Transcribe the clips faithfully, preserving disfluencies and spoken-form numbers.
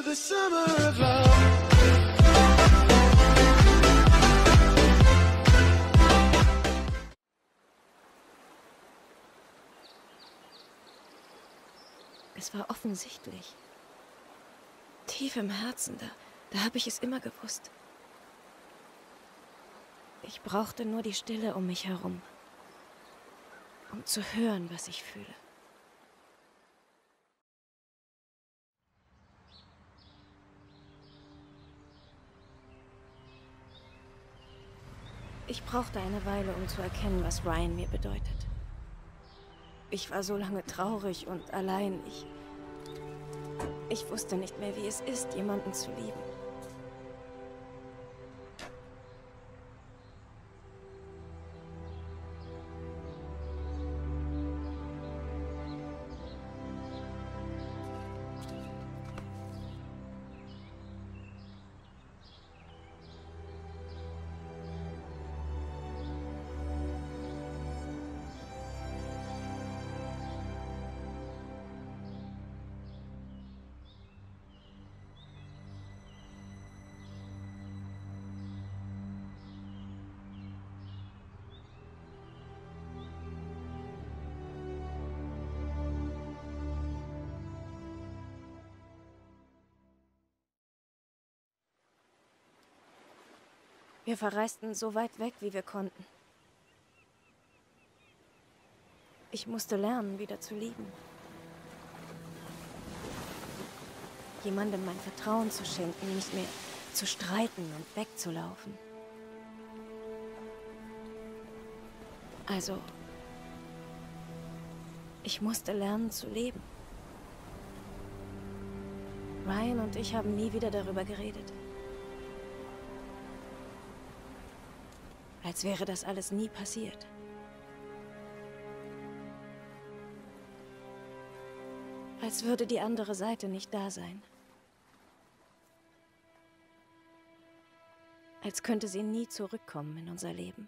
the summer of love. Es war offensichtlich. Tief im Herzen, da, da habe ich es immer gewusst. Ich brauchte nur die Stille um mich herum, um zu hören, was ich fühle. Ich brauchte eine Weile, um zu erkennen, was Ryan mir bedeutet. Ich war so lange traurig und allein. Ich, ich wusste nicht mehr, wie es ist, jemanden zu lieben. Wir verreisten so weit weg, wie wir konnten. Ich musste lernen, wieder zu lieben. Jemandem mein Vertrauen zu schenken, nicht mehr zu streiten und wegzulaufen. Also, ich musste lernen zu leben. Ryan und ich haben nie wieder darüber geredet. Als wäre das alles nie passiert. Als würde die andere Seite nicht da sein. Als könnte sie nie zurückkommen in unser Leben.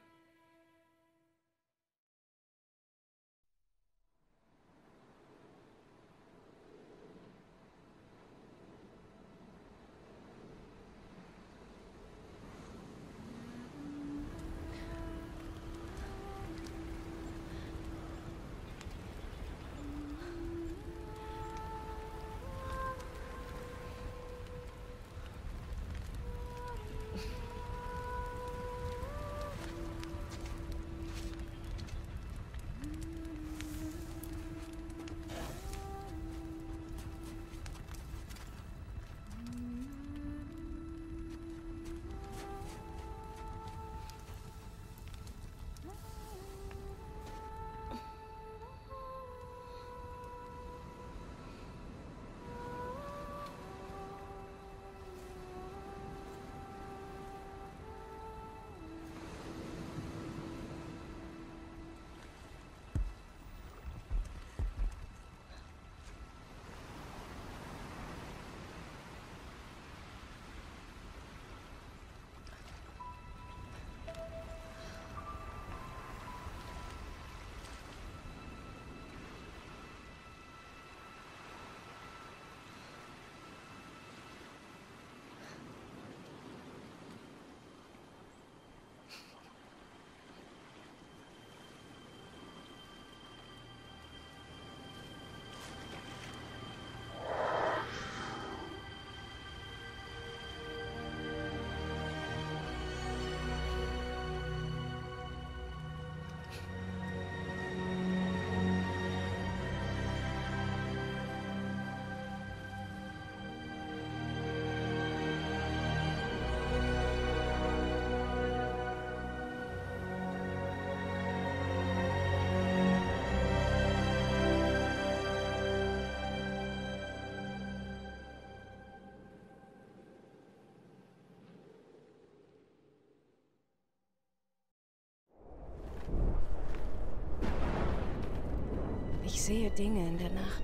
Ich sehe Dinge in der Nacht.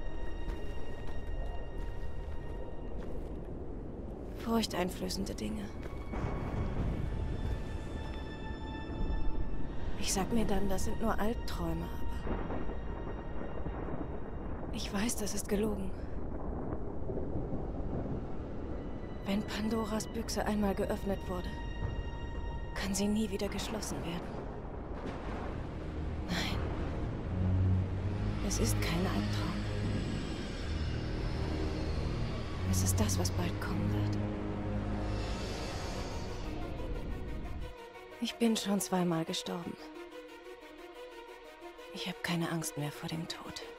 Furchteinflößende Dinge. Ich sag mir dann, das sind nur Albträume, aber ich weiß, das ist gelogen. Wenn Pandoras Büchse einmal geöffnet wurde, kann sie nie wieder geschlossen werden. Nein. Es ist kein Albtraum. Es ist das, was bald kommen wird. Ich bin schon zweimal gestorben. Ich habe keine Angst mehr vor dem Tod.